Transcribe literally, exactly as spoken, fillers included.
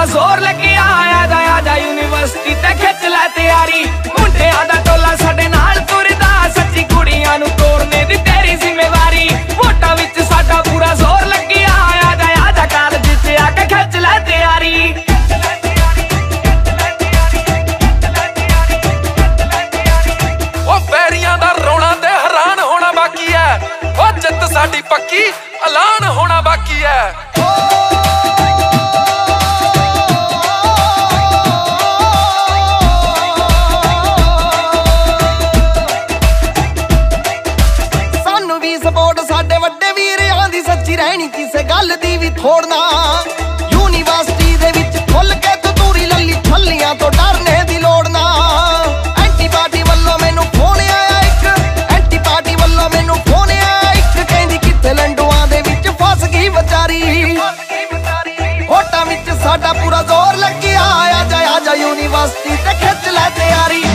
पूरा जोर लगे आया जा आजा यूनिवर्सिटी ते खिच लै तैयारी मुंडियां दा टोला साडे नाल तुरदा सच्ची कुड़ियां नूं तोड़ने दी तेरी जिम्मेवारी वोटां विच साडा पूरा जोर लगे आया जा आजा कॉलेज च आके खिच लै तैयारी ओ पैरियां दा रोना ते हैरान होना बाकी है ओ जित साडी पक्की ऐलान होना बाकी है रहनी किसे गल दी भी थोड़ना यूनिवर्सिटी दे विच खुल के तूरी लली छलियां तो डरने दी लोड़ना एंटी पार्टी वल्लों मैनू फोन आया एक एंटी पार्टी वल्लों मैनू फोन आया एक कहंदी किथे लंडुआं दे विच फस गई बेचारी वोटां विच साडा पूरा जोर लग्गिया आया जा आजा यूनिवर्सिटी ते खिच लै तैयारी